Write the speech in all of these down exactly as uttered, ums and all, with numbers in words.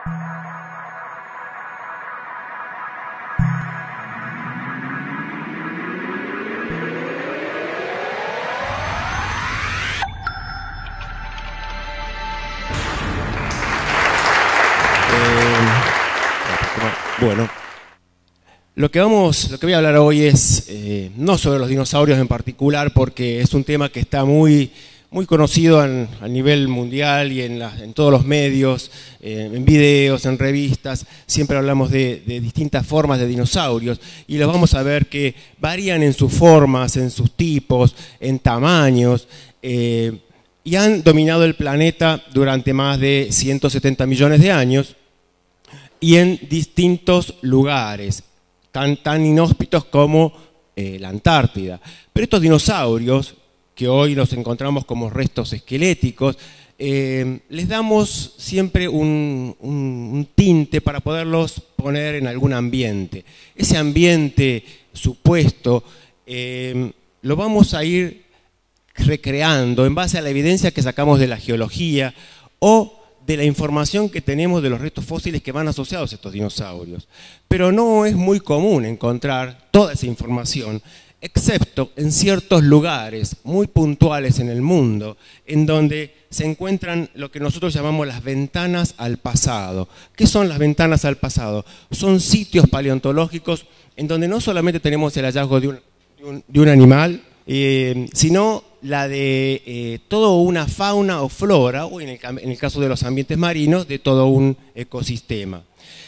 Bueno, lo que, vamos, lo que voy a hablar hoy es eh, no sobre los dinosaurios en particular, porque es un tema que está muy, muy conocido en, a nivel mundial y en, la, en todos los medios, eh, en videos, en revistas. Siempre hablamos de, de distintas formas de dinosaurios y los vamos a ver que varían en sus formas, en sus tipos, en tamaños, eh, y han dominado el planeta durante más de ciento setenta millones de años. Y en distintos lugares, tan, tan inhóspitos como eh, la Antártida. Pero estos dinosaurios, que hoy los encontramos como restos esqueléticos, eh, les damos siempre un, un, un tinte para poderlos poner en algún ambiente. Ese ambiente supuesto eh, lo vamos a ir recreando en base a la evidencia que sacamos de la geología o de la información que tenemos de los restos fósiles que van asociados a estos dinosaurios. Pero no es muy común encontrar toda esa información, excepto en ciertos lugares muy puntuales en el mundo, en donde se encuentran lo que nosotros llamamos las ventanas al pasado. ¿Qué son las ventanas al pasado? Son sitios paleontológicos en donde no solamente tenemos el hallazgo de un, de un, de un animal, eh, sino la de eh, toda una fauna o flora, o en el, en el caso de los ambientes marinos, de todo un ecosistema.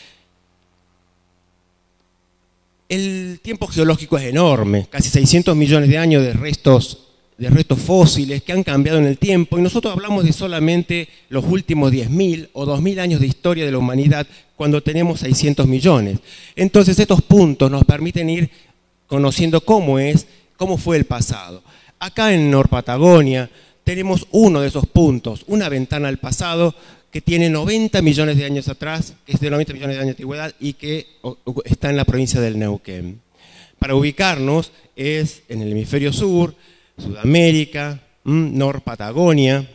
El tiempo geológico es enorme, casi seiscientos millones de años de restos, de restos fósiles que han cambiado en el tiempo, y nosotros hablamos de solamente los últimos diez mil o dos mil años de historia de la humanidad cuando tenemos seiscientos millones. Entonces estos puntos nos permiten ir conociendo cómo es, cómo fue el pasado. Acá en Norpatagonia tenemos uno de esos puntos, una ventana al pasado que tiene noventa millones de años atrás, que es de noventa millones de años de antigüedad y que está en la provincia del Neuquén. Para ubicarnos es en el hemisferio sur, Sudamérica, Norpatagonia,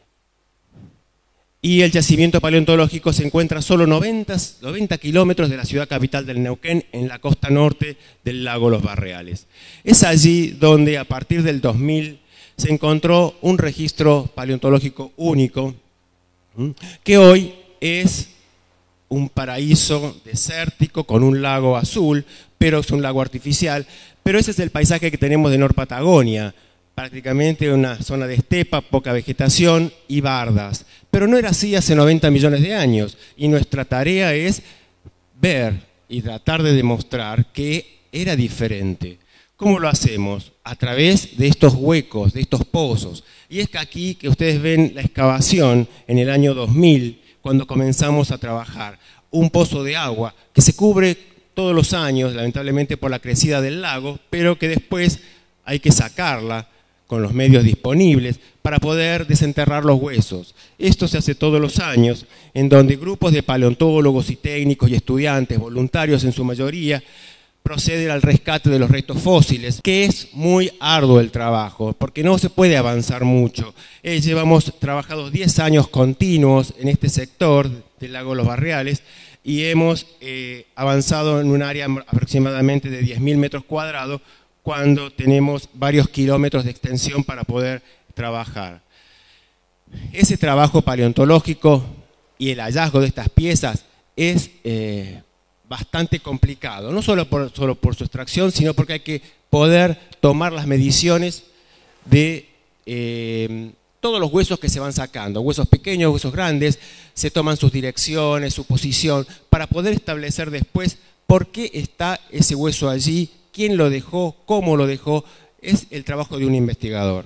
y el yacimiento paleontológico se encuentra a solo noventa, noventa kilómetros de la ciudad capital del Neuquén, en la costa norte del lago Los Barreales. Es allí donde a partir del dos mil se encontró un registro paleontológico único, que hoy es un paraíso desértico con un lago azul, pero es un lago artificial, pero ese es el paisaje que tenemos de Norpatagonia, prácticamente una zona de estepa, poca vegetación y bardas. Pero no era así hace noventa millones de años, y nuestra tarea es ver y tratar de demostrar que era diferente. ¿Cómo lo hacemos? A través de estos huecos, de estos pozos. Y es que aquí que ustedes ven la excavación en el año dos mil, cuando comenzamos a trabajar. Un pozo de agua que se cubre todos los años, lamentablemente por la crecida del lago, pero que después hay que sacarla con los medios disponibles para poder desenterrar los huesos. Esto se hace todos los años, en donde grupos de paleontólogos y técnicos y estudiantes, voluntarios en su mayoría, proceden al rescate de los restos fósiles, que es muy arduo el trabajo, porque no se puede avanzar mucho. Eh, llevamos trabajados diez años continuos en este sector del lago Los Barreales y hemos eh, avanzado en un área aproximadamente de diez mil metros cuadrados, cuando tenemos varios kilómetros de extensión para poder trabajar. Ese trabajo paleontológico y el hallazgo de estas piezas es eh, bastante complicado, no solo por, solo por su extracción, sino porque hay que poder tomar las mediciones de eh, todos los huesos que se van sacando, huesos pequeños, huesos grandes, se toman sus direcciones, su posición, para poder establecer después por qué está ese hueso allí, quién lo dejó, cómo lo dejó. Es el trabajo de un investigador.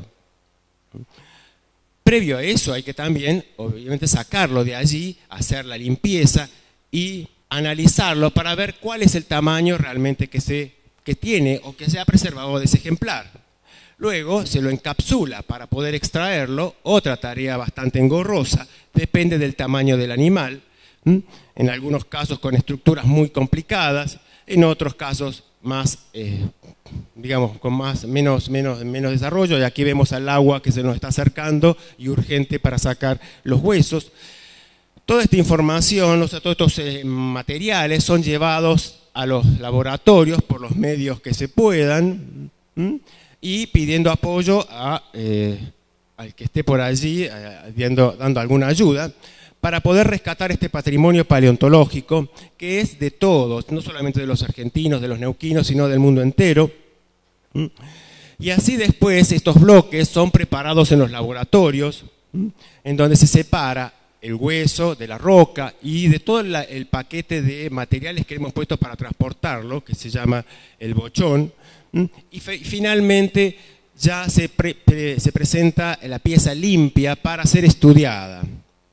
Previo a eso hay que también, obviamente, sacarlo de allí, hacer la limpieza y analizarlo para ver cuál es el tamaño realmente que, se, que tiene o que se ha preservado de ese ejemplar. Luego se lo encapsula para poder extraerlo, otra tarea bastante engorrosa, depende del tamaño del animal, en algunos casos con estructuras muy complicadas, en otros casos más, eh, digamos, con más, menos, menos, menos desarrollo, y aquí vemos al agua que se nos está acercando y urgente para sacar los huesos. Toda esta información, o sea, todos estos eh, materiales son llevados a los laboratorios por los medios que se puedan, ¿m? y pidiendo apoyo a, eh, al que esté por allí, eh, dando, dando alguna ayuda, para poder rescatar este patrimonio paleontológico que es de todos, no solamente de los argentinos, de los neuquinos, sino del mundo entero. ¿m? Y así después estos bloques son preparados en los laboratorios, ¿m? en donde se separa el hueso de la roca y de todo la, el paquete de materiales que hemos puesto para transportarlo, que se llama el bochón, ¿m? y fe, finalmente ya se, pre, pre, se presenta la pieza limpia para ser estudiada.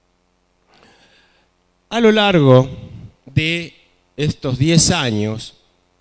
A lo largo de estos diez años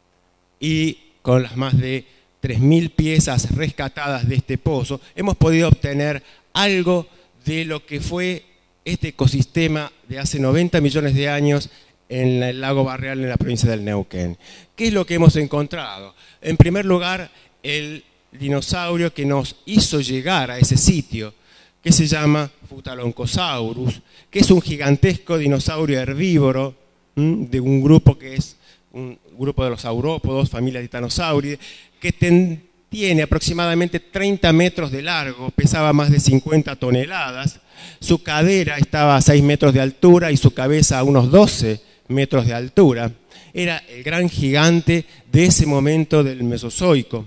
y con las más de tres mil piezas rescatadas de este pozo, hemos podido obtener algo de lo que fue este ecosistema de hace noventa millones de años en el lago Barreal, en la provincia del Neuquén. ¿Qué es lo que hemos encontrado? En primer lugar, el dinosaurio que nos hizo llegar a ese sitio, que se llama Futhaloncosaurus, que es un gigantesco dinosaurio herbívoro, ¿m? de un grupo que es un grupo de los saurópodos, familia Titanosauridae, que ten, tiene aproximadamente treinta metros de largo, pesaba más de cincuenta toneladas, su cadera estaba a seis metros de altura y su cabeza a unos doce metros de altura. Era el gran gigante de ese momento del Mesozoico.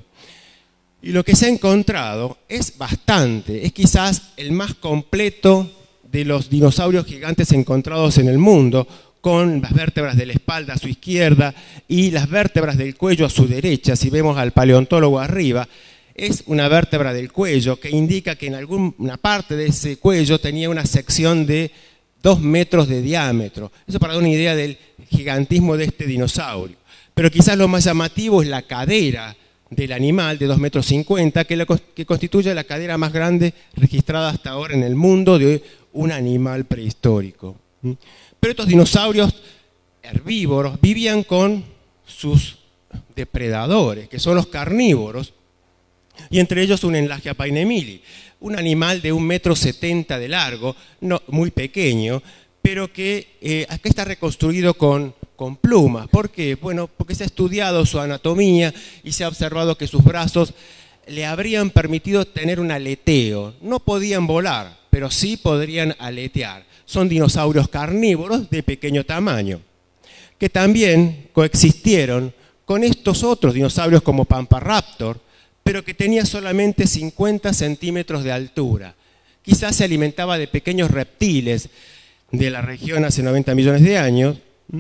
Y lo que se ha encontrado es bastante, es quizás el más completo de los dinosaurios gigantes encontrados en el mundo, con las vértebras de la espalda a su izquierda y las vértebras del cuello a su derecha. Si vemos al paleontólogo arriba, es una vértebra del cuello que indica que en alguna parte de ese cuello tenía una sección de dos metros de diámetro. Eso para dar una idea del gigantismo de este dinosaurio. Pero quizás lo más llamativo es la cadera del animal de dos metros cincuenta, que, que constituye la cadera más grande registrada hasta ahora en el mundo de un animal prehistórico. Pero estos dinosaurios herbívoros vivían con sus depredadores, que son los carnívoros, y entre ellos un Enlagia painemili, un animal de un metro setenta de largo, no, muy pequeño, pero que eh, acá está reconstruido con, con plumas. ¿Por qué? Bueno, porque se ha estudiado su anatomía y se ha observado que sus brazos le habrían permitido tener un aleteo. No podían volar, pero sí podrían aletear. Son dinosaurios carnívoros de pequeño tamaño, que también coexistieron con estos otros dinosaurios como Pamparaptor, pero que tenía solamente cincuenta centímetros de altura. Quizás se alimentaba de pequeños reptiles de la región hace noventa millones de años,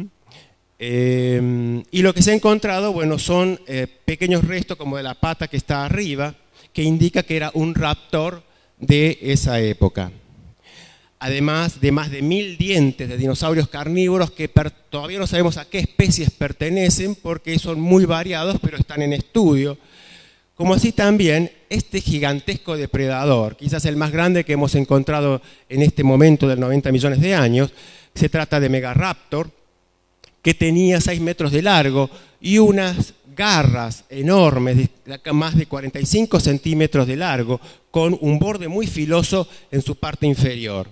eh, y lo que se ha encontrado, bueno, son eh, pequeños restos como de la pata que está arriba, que indica que era un raptor de esa época. Además de más de mil dientes de dinosaurios carnívoros que per, todavía no sabemos a qué especies pertenecen porque son muy variados, pero están en estudio. Como así también este gigantesco depredador, quizás el más grande que hemos encontrado en este momento de noventa millones de años, se trata de Megaraptor, que tenía seis metros de largo y unas garras enormes, de más de cuarenta y cinco centímetros de largo, con un borde muy filoso en su parte inferior.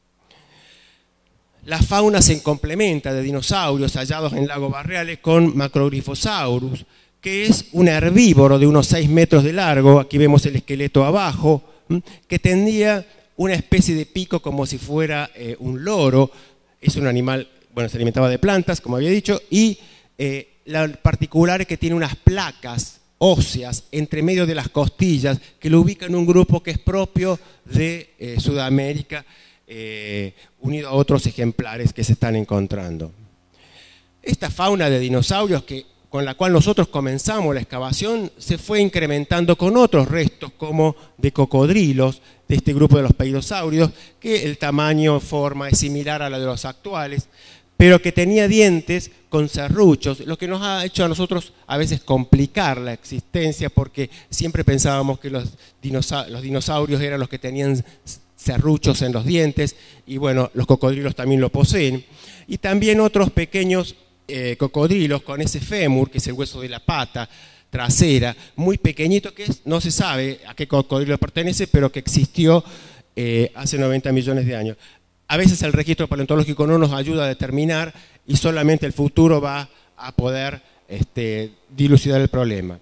La fauna se complementa de dinosaurios hallados en Lago Barreales con Macrogryphosaurus, que es un herbívoro de unos seis metros de largo, aquí vemos el esqueleto abajo, que tenía una especie de pico como si fuera eh, un loro. Es un animal, bueno, se alimentaba de plantas, como había dicho, y eh, la particular es que tiene unas placas óseas entre medio de las costillas que lo ubican en un grupo que es propio de eh, Sudamérica, eh, unido a otros ejemplares que se están encontrando. Esta fauna de dinosaurios que con la cual nosotros comenzamos la excavación, se fue incrementando con otros restos como de cocodrilos, de este grupo de los peidosáuridos, que el tamaño, forma es similar a la de los actuales, pero que tenía dientes con serruchos, lo que nos ha hecho a nosotros a veces complicar la existencia, porque siempre pensábamos que los, dinosa los dinosaurios eran los que tenían serruchos en los dientes, y bueno, los cocodrilos también lo poseen, y también otros pequeños Eh, cocodrilos con ese fémur, que es el hueso de la pata trasera, muy pequeñito, que es, no se sabe a qué cocodrilo pertenece, pero que existió eh, hace noventa millones de años. a veces el registro paleontológico no nos ayuda a determinar y solamente el futuro va a poder este, dilucidar el problema.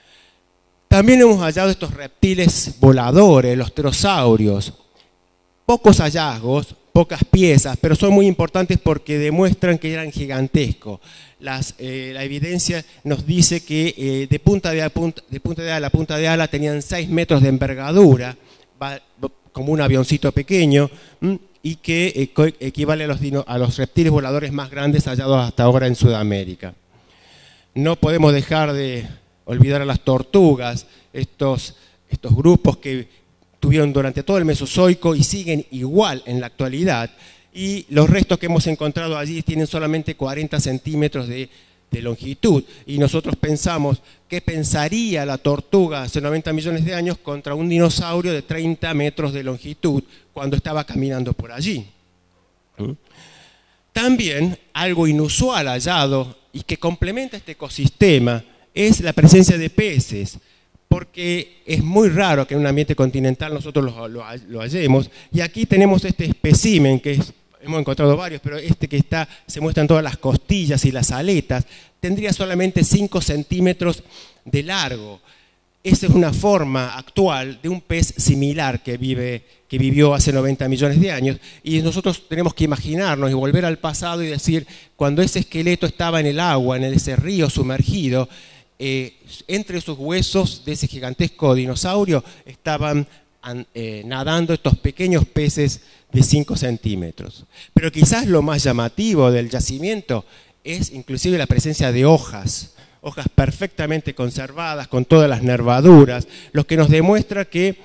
También hemos hallado estos reptiles voladores, los pterosaurios. Pocos hallazgos, pocas piezas, pero son muy importantes porque demuestran que eran gigantescos. Las, eh, la evidencia nos dice que eh, de, punta de, punta, de punta de ala a punta de ala tenían seis metros de envergadura, va, como un avioncito pequeño, ¿m? y que eh, equivale a los, dino, a los reptiles voladores más grandes hallados hasta ahora en Sudamérica. No podemos dejar de olvidar a las tortugas, estos, estos grupos que tuvieron durante todo el Mesozoico y siguen igual en la actualidad, y los restos que hemos encontrado allí tienen solamente cuarenta centímetros de, de longitud, y nosotros pensamos, ¿qué pensaría la tortuga hace noventa millones de años contra un dinosaurio de treinta metros de longitud cuando estaba caminando por allí? ¿Mm? También algo inusual hallado y que complementa este ecosistema es la presencia de peces, porque es muy raro que en un ambiente continental nosotros lo, lo, lo hallemos, y aquí tenemos este espécimen, que es, hemos encontrado varios, pero este que está, se muestran todas las costillas y las aletas, tendría solamente cinco centímetros de largo. Esa es una forma actual de un pez similar que, vive, que vivió hace noventa millones de años, y nosotros tenemos que imaginarnos y volver al pasado y decir, cuando ese esqueleto estaba en el agua, en ese río sumergido, Eh, entre sus huesos de ese gigantesco dinosaurio estaban eh, nadando estos pequeños peces de cinco centímetros. Pero quizás lo más llamativo del yacimiento es inclusive la presencia de hojas, hojas perfectamente conservadas con todas las nervaduras, lo que nos demuestra que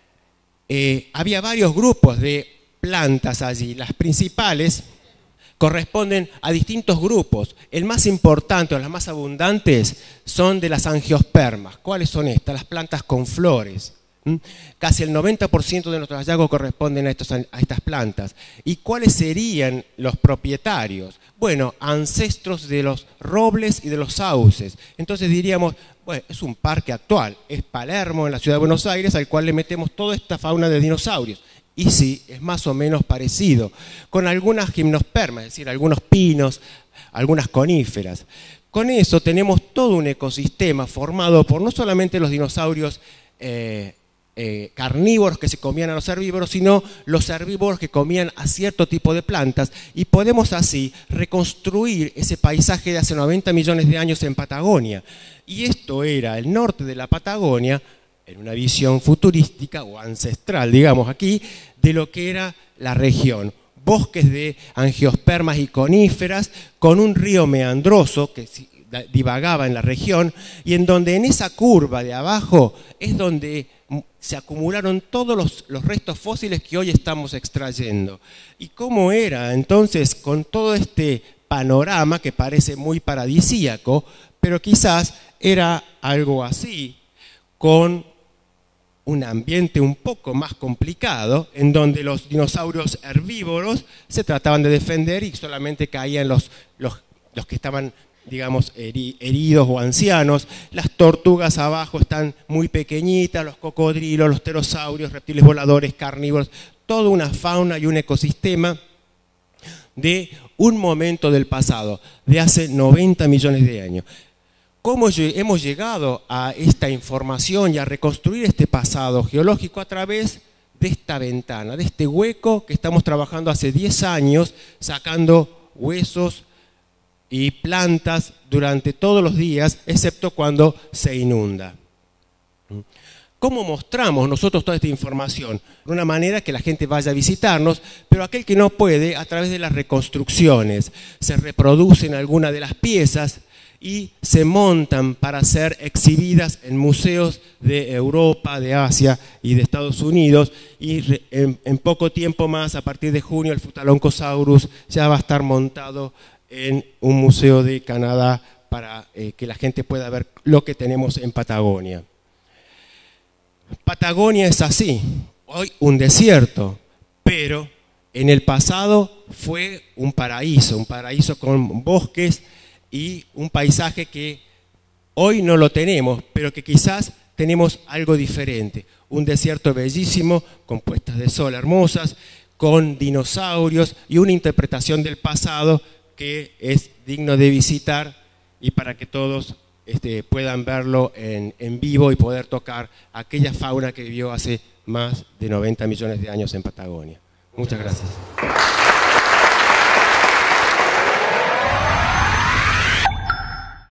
eh, había varios grupos de plantas allí. Las principales corresponden a distintos grupos. El más importante o las más abundantes son de las angiospermas. ¿Cuáles son estas? Las plantas con flores. ¿Mm? Casi el noventa por ciento de nuestros hallazgos corresponden a, estos, a estas plantas. ¿Y cuáles serían los propietarios? Bueno, ancestros de los robles y de los sauces. Entonces diríamos, bueno, es un parque actual, es Palermo en la ciudad de Buenos Aires, al cual le metemos toda esta fauna de dinosaurios. Y sí, es más o menos parecido, con algunas gimnospermas, es decir, algunos pinos, algunas coníferas. Con eso tenemos todo un ecosistema formado por no solamente los dinosaurios eh, eh, carnívoros que se comían a los herbívoros, sino los herbívoros que comían a cierto tipo de plantas, y podemos así reconstruir ese paisaje de hace noventa millones de años en Patagonia. Y esto era el norte de la Patagonia, en una visión futurística o ancestral, digamos aquí, de lo que era la región. Bosques de angiospermas y coníferas con un río meandroso que divagaba en la región, y en donde en esa curva de abajo es donde se acumularon todos los, los restos fósiles que hoy estamos extrayendo. ¿Y cómo era entonces con todo este panorama que parece muy paradisíaco, pero quizás era algo así, con un ambiente un poco más complicado, en donde los dinosaurios herbívoros se trataban de defender y solamente caían los, los, los que estaban, digamos, heridos o ancianos. Las tortugas abajo están muy pequeñitas, los cocodrilos, los pterosaurios, reptiles voladores, carnívoros, toda una fauna y un ecosistema de un momento del pasado, de hace noventa millones de años. ¿Cómo hemos llegado a esta información y a reconstruir este pasado geológico? A través de esta ventana, de este hueco que estamos trabajando hace diez años, sacando huesos y plantas durante todos los días, excepto cuando se inunda. ¿Cómo mostramos nosotros toda esta información? De una manera que la gente vaya a visitarnos, pero aquel que no puede, a través de las reconstrucciones. Se reproducen algunas de las piezas y se montan para ser exhibidas en museos de Europa, de Asia y de Estados Unidos, y en, en poco tiempo más, a partir de junio, el Futaloncossaurus ya va a estar montado en un museo de Canadá para eh, que la gente pueda ver lo que tenemos en Patagonia. Patagonia es así, hoy un desierto, pero en el pasado fue un paraíso, un paraíso con bosques y un paisaje que hoy no lo tenemos, pero que quizás tenemos algo diferente. Un desierto bellísimo, con puestas de sol hermosas, con dinosaurios y una interpretación del pasado que es digno de visitar y para que todos este, puedan verlo en, en vivo y poder tocar aquella fauna que vivió hace más de noventa millones de años en Patagonia. Muchas gracias.